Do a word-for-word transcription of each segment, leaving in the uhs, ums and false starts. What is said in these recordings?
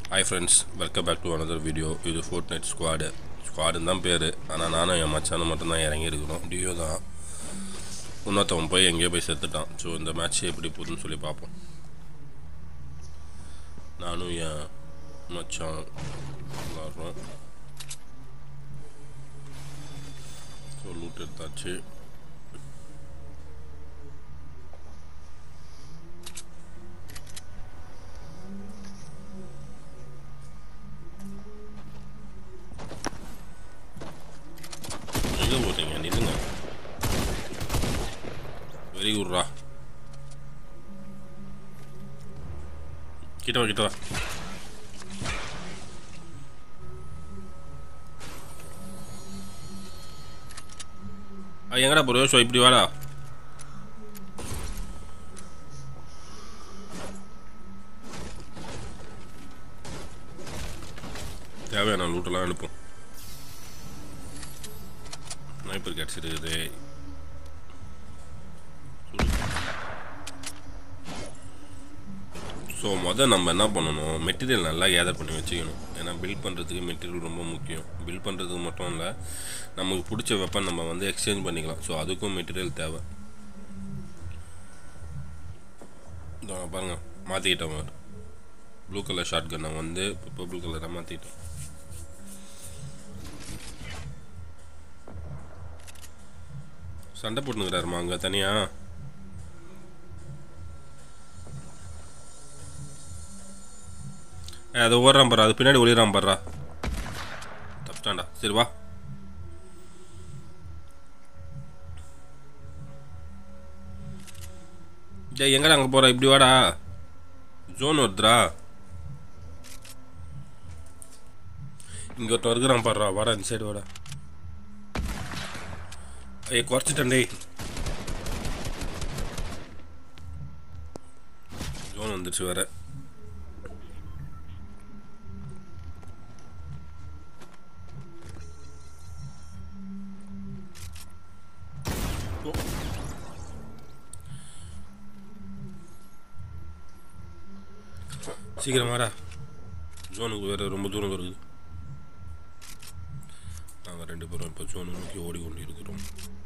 Hi friends, welcome back to another video. இது Fortnite squad. Squad தான் பேரு. ஆனா நானும் என் மச்சானும் மட்டும் தான் இறங்கி இருக்கோம். டியோ தான். இன்னொருத்தவன் போய் எங்கேயோ போய் செத்துட்டான். ஸோ இந்த மேட்ச் எப்படி போகுதுன்னு சொல்லி பார்ப்போம். நானும் என் மச்சான் விளாட்றோம். ஸோ லூட் எடுத்தாச்சு. எங்கே போட்டீங்க நில்லுங்க. வெரி குட்ரா. கிட்ட வா கிட்ட வா. எங்கடா போற யோசுவா, இப்படி வாடா. தேவையான லூட்டெல்லாம் அனுப்போம். ஸ்னைப்பர் கிடச்சிருக்குது. ஸோ மொதல் நம்ம என்ன பண்ணணும், மெட்டீரியல் நல்லா கேதர் பண்ணி வச்சுக்கணும். ஏன்னா பில்ட் பண்ணுறதுக்கு மெட்டீரியல் ரொம்ப முக்கியம். பில்ட் பண்ணுறதுக்கு மட்டும் இல்லை, நமக்கு பிடிச்ச வெப்பன் நம்ம வந்து எக்ஸ்சேஞ்ச் பண்ணிக்கலாம். ஸோ அதுக்கும் மெட்டீரியல் தேவை. பாருங்கள், மாற்றிக்கிட்டோம். ப்ளூ கலர் ஷார்ட் கன்னை வந்து இப்போ பர்பிள் கலராக மாற்றிட்டோம். சண்டை போட்டுனுக்கிறாருமா அங்கே தனியாக. அது ஓடுறான் பாரு, அது பின்னாடி ஒளிறான் பாடுறா. தப்பிட்டான்டா. சரி வா. டேய் எங்கடா அங்கே போகிற, இப்படி வாடா. ஜோன் வருதுடா. இங்கே ஒருத்தர் இருக்கிறான் பாடுறா. வாடா இந்த சைடு வாடா. ஐய குறைச்சிட்டேன் டேய். ஜோன் வந்துடுச்சு வேற. சீக்கிரம் வாடா. ஜோனுக்கு வேற ரொம்ப தூரம் வருது. நாங்கள் ரெண்டு பேரும் இப்போ ஜோனு நோக்கி ஓடிக்கொண்டு இருக்கிறோம்.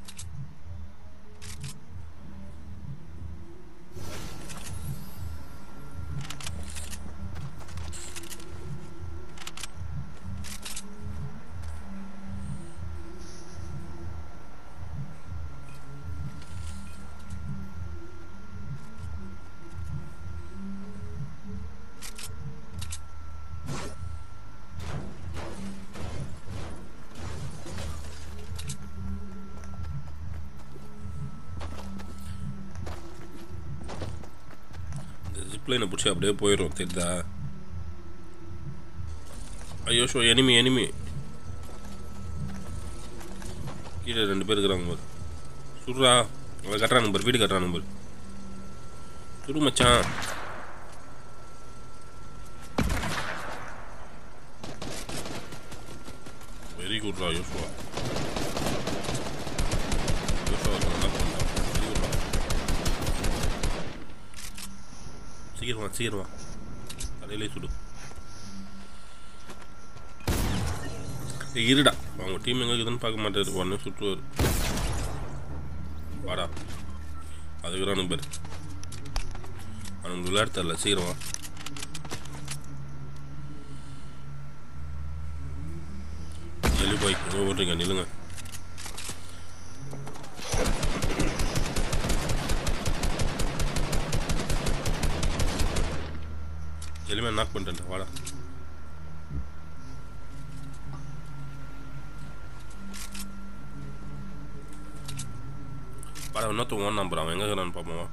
ஜிப்லைனை பிடிச்சி அப்படியே போயிடும், தெரியுதா? ஐயோ ஷோ, எனிமி எனிமி கீழே ரெண்டு பேர் இருக்கிறாங்க போது. சுடுறா. அவன் கட்டுறான் நம்பர், வீடு கட்டுறான் நம்பர். சுடு மச்சான். வெரி குட்ரா யோசுவா. யோசுவா நல்லா பண்ணா. சீக்கிரமா சீக்கிரமா கடையிலே சுடு. இருடா, அவங்க டீம் எங்கே இருக்குதுன்னு பார்க்க மாட்டாரு. உடனே சுற்றுவார். வாடா. அதுக்குறான் நம்பர். அவனுக்கு விளையாட தரல. சீக்கிரமா. ஜெல்லி பாய் எங்கே ஓடுறீங்க, நில்லுங்க. ஜெல்லிமே நாக் பண்ணிட்டேன். வாடா. வாடா, இன்னொருத்த ஓன் நம்பர். அவன் எங்கே இருக்கிறான்னு பார்ப்போம்.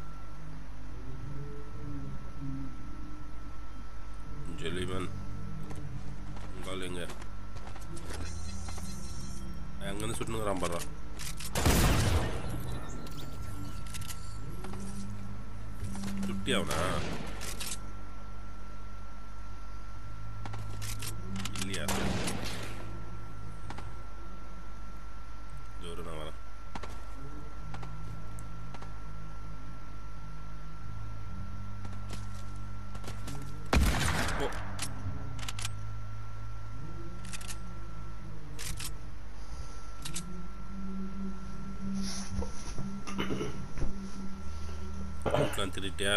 ஜெல்லிமேன் உங்கால் எங்க? அங்கேருந்து சுட்டுனுங்கிறான் பாடுறான். சுட்டி அவனா இல்லையா? ஜோரு நான் வரேன். திருட்டியா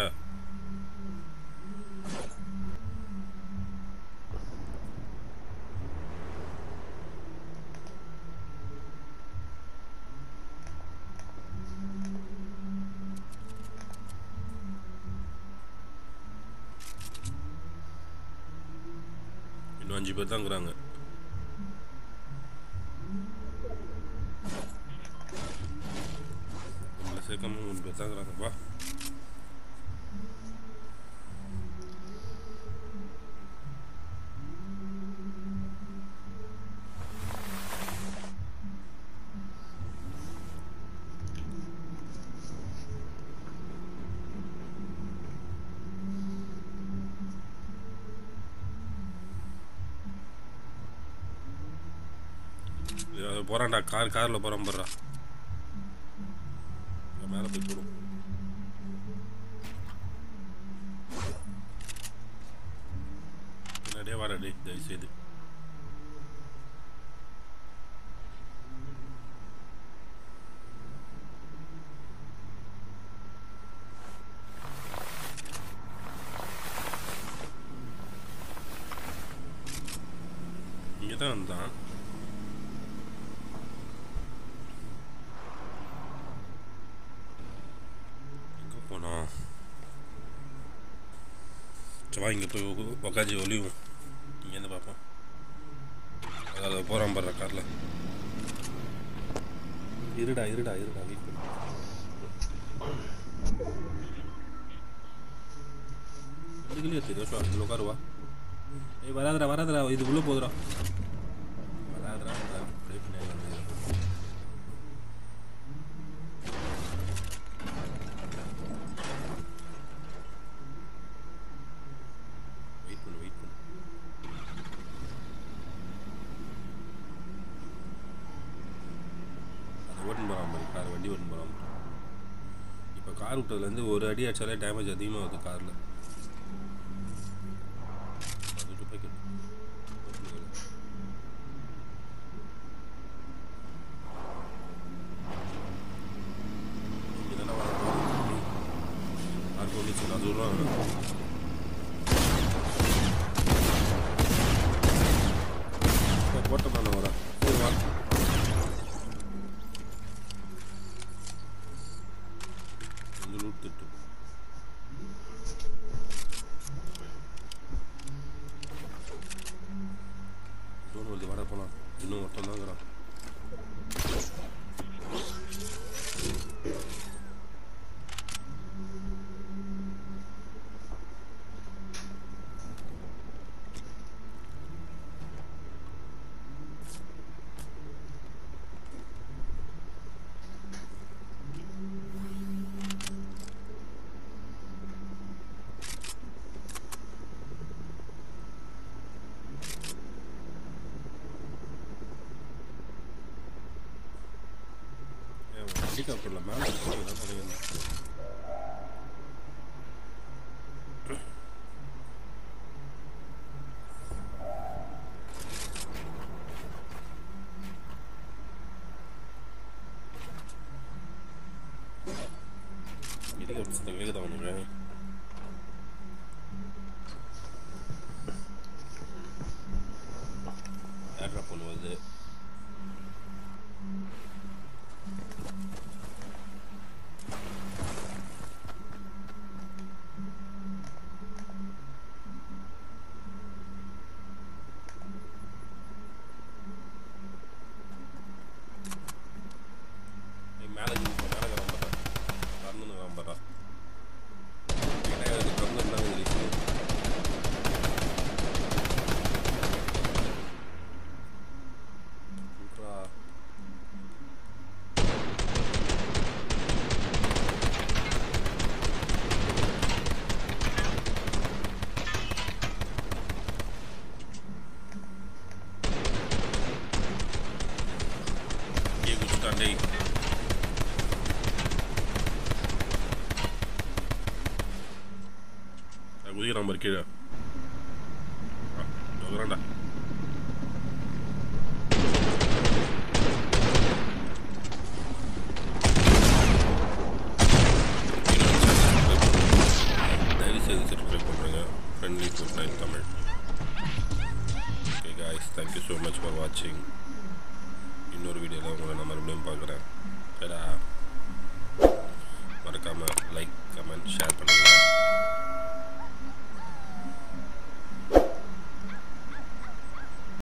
இன்னும் அஞ்சு பேர் தான் இருக்கிறாங்க. நம்மளை சேர்க்காம மூணு பேர் தான் இருக்கிறாங்கப்பா. போகிறான்டா, கார் காரில் போகிறான் போடுறா. மேலே போய் போடும். பின்னாடியே வாடா தயவுசெய்து. இங்கே தான் வந்தான். வா இங்கே போய் உக்காச்சி ஒளிவும். இங்கேருந்து பார்ப்போம். அதில் போகிறான் பாடுற காரில். இருடா இருடா இருடா வெயிட் பண்ணு. இதுக்குள்ளே தெரியும் அதில் உட்காருவா. ஏய் வராதுடா வராதுடா, இதுக்குள்ளே போதுடா. வராதுடா அப்படியே பின்னாடி வந்து வண்டி ஓட்டு போகலாம். இப்போ கார் விட்டதுலேருந்து ஒரு அடி அடிச்சாலே டேமேஜ் அதிகமாக வருது காரில். போட்டமான வரா சரி வா. திட்டு ஜோன் வருது, வாடா போகலாம். இன்னும் ஒருத்தன் தான் இருக்கிறான். ஹெலிகாப்டர்ல மேலே தான் பண்ணியிருந்தேன். ஹெலிகாப்டர் கேட்குதா உனக்கு? ஏர்ட்ராப் பண்ணுவது குதிக்கிறான் பாரு கீழே. குதிரான்டா. தேங்க்யூ ஸோ மச் ஃபார் வாட்சிங். இன்னொரு வீடியோவில் உங்களை நான் மறுபடியும் பார்க்குறேன். மறக்காமல் லைக் கமெண்ட் ஷேர் பண்ணுங்கள்.